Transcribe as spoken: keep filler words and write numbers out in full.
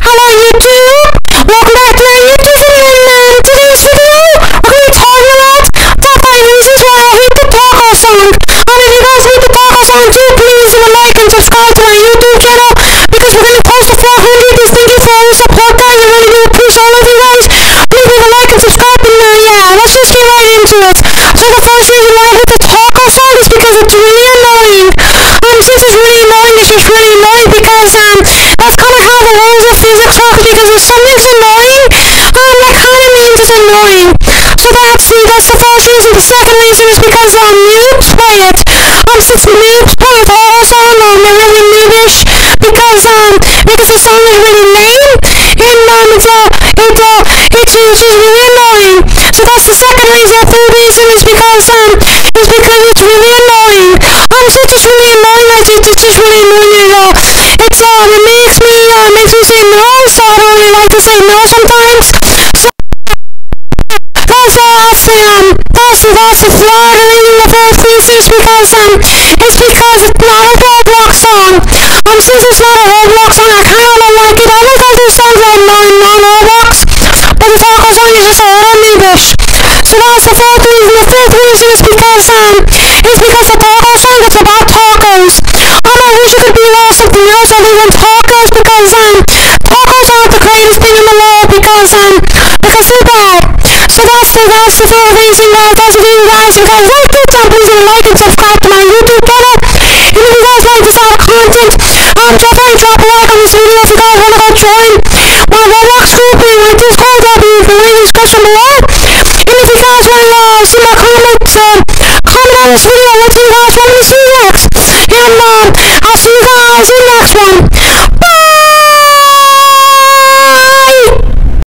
Hello YouTube! Welcome back to my YouTube video, and um, today's video, we're going to be talking about top five reasons why I hate the taco song. And if you guys hate the taco song too, please leave a like and subscribe to my YouTube channel, because we're going to post to four hundred, just thank you for all the support guys, I really do appreciate all of you guys. Please leave a like and subscribe, and uh, yeah, let's just get right into it. So the first reason why I hate the taco song is because it's really annoying. Um, since it's really annoying, it's just really annoying because um, that's kind of how the rules of physics work, because if something's annoying, um, that kind of means it's annoying. So that's the, that's the first reason. The second reason is because um, noobs play it. Um, since noobs play a taco song, um, they're really noobish, because um, because the song is really lame, and um, it's uh, it uh, it's, it's just really annoying. So that's the second reason. The third reason is because um, is because it's really annoying. Um, since it's really annoying, it's, it's, it's just really annoying. Uh, it's uh, it makes me uh, makes me say no, so I don't really like to say no sometimes. So that's uh, that's the um, that's the that's the third reason. The fourth reason is because um, it's because it's not a Roblox song. Um, since it's not a Roblox song, I kind of don't like it. I like other songs that are non non Roblox, but the taco song is just a little noobish. So that's the fourth reason. The fifth reason is because um, is because the taco song is about tacos. Um, I wish it could be about something else other than tacos, because um, tacos aren't the greatest thing in the world, because um, because they're bad. So that's the that's the fifth reason, guys. That's the reason, guys. If you guys like it, um, please leave a like and subscribe to my YouTube channel. And if you guys like this sort of content, um, definitely drop a like on this video. If you guys want to go join my Roblox group and my Discord, I'll be in the description below. And if you guys want to uh, see my comments, um,